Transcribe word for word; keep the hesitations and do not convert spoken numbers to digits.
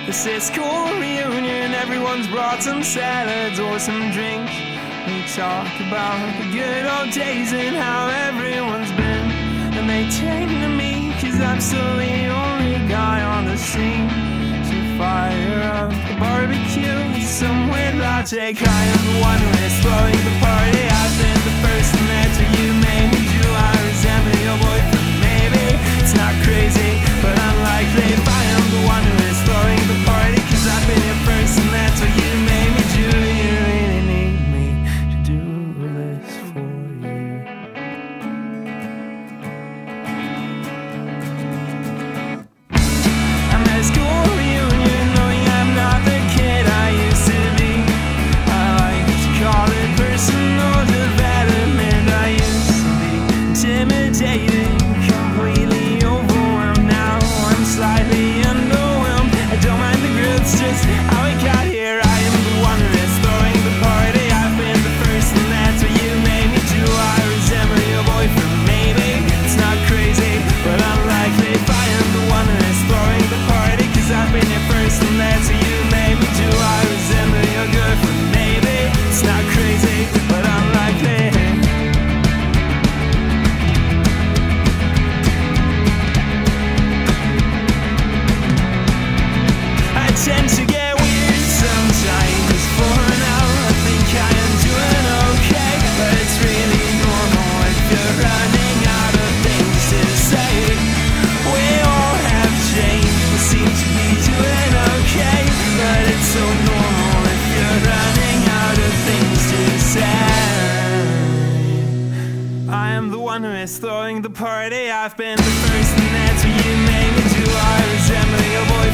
This is school reunion, everyone's brought some salads or some drink. We talk about the good old days and how everyone's been. And they turn to me, cause I'm still the only guy on the scene. To fire up the barbecue with some weird logic. I am the one who is throwing the party. I've been the first and that's what you made me do. I resemble your boyfriend, maybe it's not crazy, but unlikely. If I am the one who is throwing the party, cause I've been here first and that's what you made me do. You really need me to do this for you. I'm at a school reunion, knowing I'm not the kid I used to be. I like to call it personal development. I used to be intimidating, completely overwhelmed. Now I'm slightly underwhelmed. I don't mind the growth, just how we got here. I am the one who is throwing the party. I've been the first and that's what you made me do. I resemble your boyfriend, maybe it's not crazy, but unlikely. If I am the one who is throwing the party, cause I've been here first and that's what you made me do. I resemble your girlfriend, maybe it's not crazy, but unlikely. I tend to get weird sometimes. For now, I think I am doing okay, but it's really normal if you're running out of things to say. We all have changed, we seem to be doing okay, but it's so normal if you're running out of things to say. I am the one who is throwing the party. I've been the first and that's what you made me do. I resemble your boyfriend,